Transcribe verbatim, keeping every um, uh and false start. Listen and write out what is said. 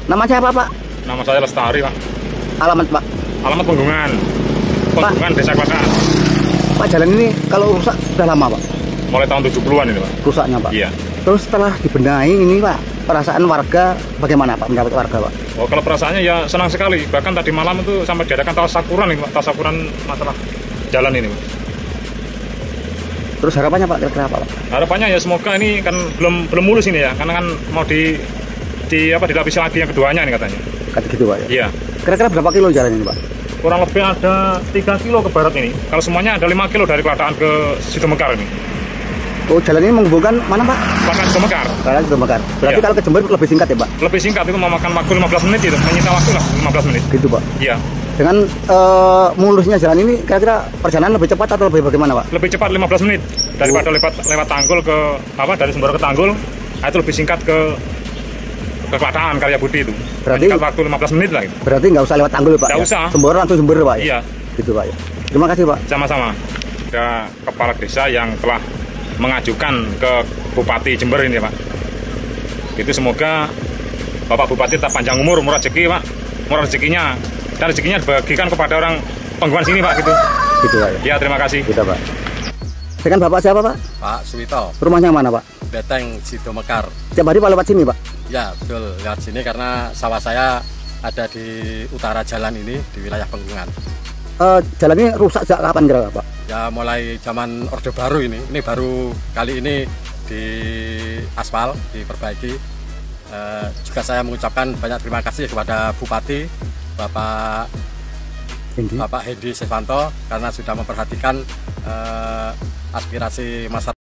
Nama siapa Pak? Nama saya Lestari, Pak. Alamat Pak? Alamat Penggungan. Penggungan Desa Kelakar. Pak, jalan ini kalau rusak sudah lama Pak? Mulai tahun tujuh puluhan ini Pak. Rusaknya Pak? Iya. Terus setelah dibenahi ini Pak, perasaan warga bagaimana Pak, mendapat warga Pak? Oh, kalau perasaannya ya senang sekali. Bahkan tadi malam itu sampai diadakan tasakuran nih Pak, tasakuran masalah jalan ini Pak. Terus harapannya Pak, kira-kira apa Pak? Harapannya ya semoga ini kan belum belum mulus ini ya, karena kan mau di di apa dilapisi lagi yang keduanya ini katanya. Kata gitu Pak ya? Iya. Kira-kira berapa kilo jalan ini Pak? Kurang lebih ada tiga kilo ke barat ini. Kalau semuanya ada lima kilo dari Kelataan ke Sidomekar ini. Oh, jalan ini menghubungkan mana Pak? Kelataan Sidomekar. Kelataan Sidomekar. Berarti Iya. kalau ke Jember lebih singkat ya Pak? Lebih singkat, itu memakan waktu lima belas menit itu, menyita waktu lah lima belas menit. Gitu Pak. Iya. Dengan uh, mulusnya jalan ini, kira-kira perjalanan lebih cepat atau lebih bagaimana Pak? Lebih cepat lima belas menit daripada lewat lewat Tanggul ke apa dari Semboro ke Tanggul. Nah, itu lebih singkat ke ke Kelataan Karya Budi itu. Berarti singkat waktu lima belas menit lah. Itu. Berarti nggak usah lewat Tanggul Pak? Nggak ya? usah. Semboro langsung Jember Pak? Ya? Iya. Gitu Pak ya. Terima kasih Pak. Sama-sama. Ada kepala desa yang telah mengajukan ke Bupati Jember ini Pak. Itu semoga Bapak Bupati tetap panjang umur, murah rezeki Pak. Murah rezekinya. Dan rezekinya dibagikan kepada orang Penggungan sini Pak gitu. Gitu Pak ya. Ya, terima kasih. Gitu Pak. Dengan Bapak siapa Pak? Pak Suwito. Rumahnya mana Pak? Beteng Sidomekar. Tiap hari Pak lewat sini Pak? Ya betul, lewat sini karena sawah saya ada di utara jalan ini di wilayah Penggungan. Uh, jalan ini rusak sejak kapan kira Pak? Ya mulai zaman Orde Baru ini, ini baru kali ini di aspal, diperbaiki. Uh, juga saya mengucapkan banyak terima kasih kepada Bupati Bapak Hendi. Bapak Hendi Sevanto karena sudah memperhatikan uh, aspirasi masyarakat.